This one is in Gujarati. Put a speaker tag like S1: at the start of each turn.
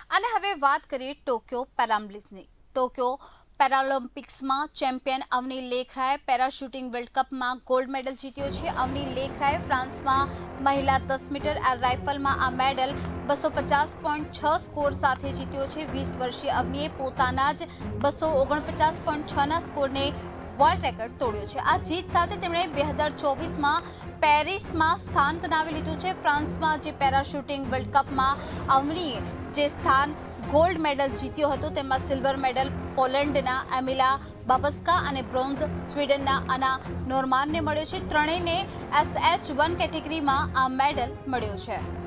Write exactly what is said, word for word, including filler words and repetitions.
S1: અને હવે વાત કરીએ ટોક્યો પેરાલિમ્પિક્સની। ટોક્યો પેરાલિમ્પિક્સમાં ચેમ્પિયન અવની લેખરાએ પેરાશૂટિંગ વર્લ્ડ કપમાં ગોલ્ડ મેડલ જીત્યો છે। અવની લેખરાએ ફ્રાન્સમાં મહિલા દસ મીટર એર રાઇફલમાં આ મેડલ બસો પચાસ પોઈન્ટ છ સ્કોર સાથે જીત્યો છે। વીસ વર્ષીય અવનીએ પોતાના જ બસો ઓગણપચાસ પોઈન્ટ છના સ્કોરને વર્લ્ડ રેકોર્ડ તોડ્યો છે। આ જીત સાથે તેમણે બે હજાર ચોવીસમાં પેરિસમાં સ્થાન બનાવી લીધું છે। ફ્રાન્સમાં જે પેરાશૂટિંગ વર્લ્ડ કપમાં અવનીએ જે સ્થાન ગોલ્ડ મેડલ જીત્યો હતો તેમાં સિલ્વર મેડલ પોલેન્ડના એમિલા બાબસ્કા અને બ્રોન્ઝ સ્વીડનના અના નોર્માનને મળ્યો છે। ત્રણેયને એસ એચ વન કેટેગરીમાં આ મેડલ મળ્યો છે।